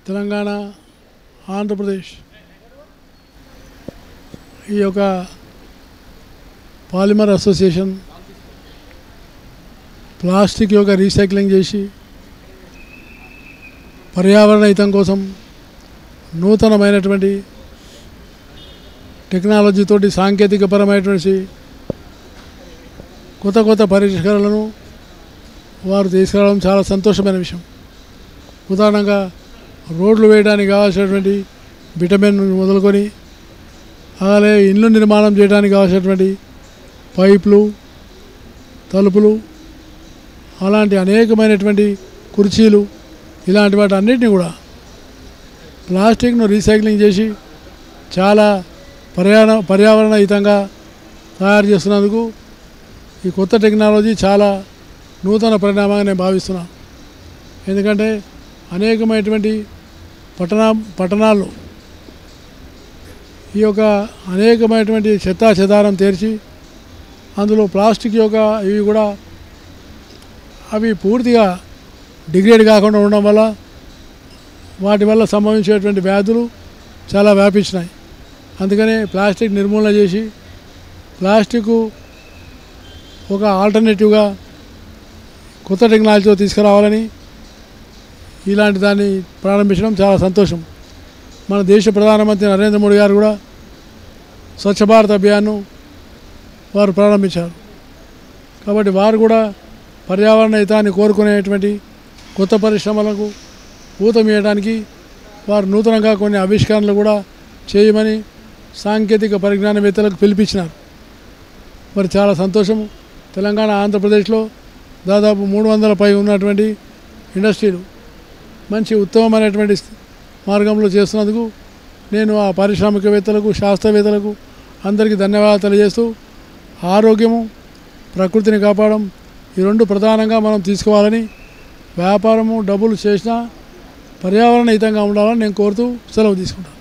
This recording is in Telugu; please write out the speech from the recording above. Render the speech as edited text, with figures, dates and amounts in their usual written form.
తెలంగాణ ఆంధ్రప్రదేశ్ ఈ యొక్క పాలిమర్ అసోసియేషన్ ప్లాస్టిక్ యొక్క రీసైక్లింగ్ చేసి పర్యావరణ హితం కోసం నూతనమైనటువంటి టెక్నాలజీతోటి సాంకేతికపరమైనటువంటి కొత్త కొత్త పరిష్కారాలను వారు తీసుకురావడం చాలా సంతోషమైన విషయం. ఉదాహరణగా రోడ్లు వేయడానికి కావాల్సినటువంటి బిటమిన్ మొదలుకొని అలాగే ఇళ్ళు నిర్మాణం చేయడానికి కావాల్సినటువంటి పైపులు, తలుపులు, అలాంటి అనేకమైనటువంటి కుర్చీలు, ఇలాంటి వాటి అన్నిటిని కూడా ప్లాస్టిక్ను రీసైక్లింగ్ చేసి చాలా పర్యావరణ హితంగా తయారు చేస్తున్నందుకు ఈ కొత్త టెక్నాలజీ చాలా నూతన పరిణామంగా నేను భావిస్తున్నాను. ఎందుకంటే అనేకమైనటువంటి పట్టణాల్లో ఈ యొక్క అనేకమైనటువంటి చెత్తాచెదారం తెరిచి అందులో ప్లాస్టిక్ యొక్క ఇవి కూడా అవి పూర్తిగా డిగ్రేడ్ కాకుండా ఉండడం వల్ల వాటి వల్ల సంభవించేటువంటి వ్యాధులు చాలా వ్యాపించినాయి. అందుకనే ప్లాస్టిక్ నిర్మూలన చేసి ప్లాస్టిక్ ఒక ఆల్టర్నేటివ్గా కొత్త టెక్నాలజీతో తీసుకురావాలని ఇలాంటి దాన్ని ప్రారంభించడం చాలా సంతోషం. మన దేశ ప్రధానమంత్రి నరేంద్ర మోడీ గారు కూడా స్వచ్ఛ భారత్ అభియాన్ను వారు ప్రారంభించారు. కాబట్టి వారు కూడా పర్యావరణ హితాన్ని కోరుకునేటువంటి కొత్త పరిశ్రమలకు ఊతమీయడానికి వారు నూతనంగా కొన్ని ఆవిష్కరణలు కూడా చేయమని సాంకేతిక పరిజ్ఞానవేత్తలకు పిలిపించినారు. మరి చాలా సంతోషము. తెలంగాణ ఆంధ్రప్రదేశ్లో దాదాపు 300 పై ఉన్నటువంటి ఇండస్ట్రీలు మంచి ఉత్తమమైనటువంటి మార్గంలో చేస్తున్నందుకు నేను ఆ పారిశ్రామికవేత్తలకు, శాస్త్రవేత్తలకు అందరికీ ధన్యవాదాలు తెలియజేస్తూ, ఆరోగ్యము, ప్రకృతిని కాపాడడం ఈ రెండు ప్రధానంగా మనం తీసుకోవాలని, వ్యాపారము డబ్బులు చేసినా పర్యావరణ హితంగా ఉండాలని నేను కోరుతూ సెలవు తీసుకుంటాను.